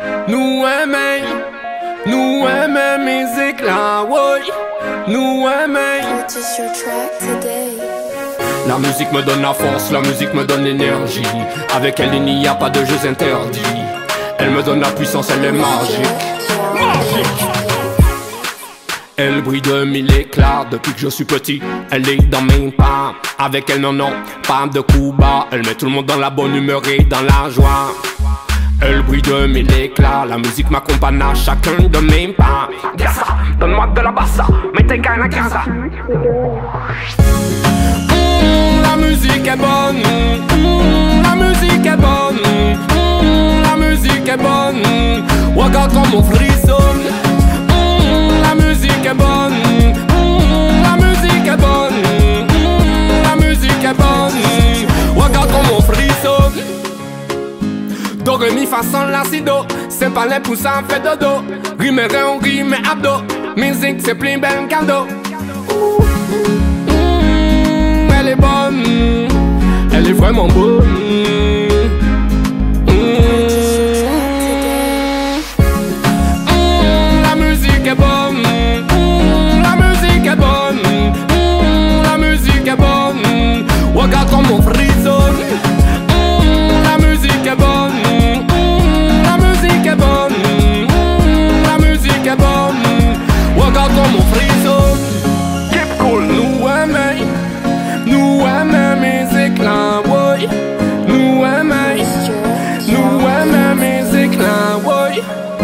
Nous aimons musique là, oui. Nous aimons. Purchase your track today. La musique me donne la force, la musique me donne l'énergie. Avec elle il n'y a pas de jeux interdits. Elle me donne la puissance, elle est magique. Magique. Elle brille de mille éclats depuis que je suis petit. Elle est dans mes pas. Avec elle non, pas de coups bas. Elle met tout le monde dans la bonne humeur et dans la joie. Elle brille de mille éclats, la musique m'accompagne à chacun de mes pas. Yassa, donne-moi de la bassa, mettez gain à casa. La musique est bonne, la musique est bonne, la musique est bonne. Regarde comme on frissonne. La musique est bonne, la musique est bonne, la musique est bonne. Regarde comme on frissonne. Do, ré, mi, fa, sol, la, si, do. C'est pas les poussins, fait dodo. Rime, ré, on rime, abdo. Musique, c'est plus bel cadeau. Elle est bonne. Elle est vraiment bonne. La musique est bonne. La musique est bonne. La musique est bonne. Regarde comme on frissonne. La musique est bonne. Regarde comme on frissonne. Keep cool. Nous aimons musique là, oui. Nous aimons musique là, oui.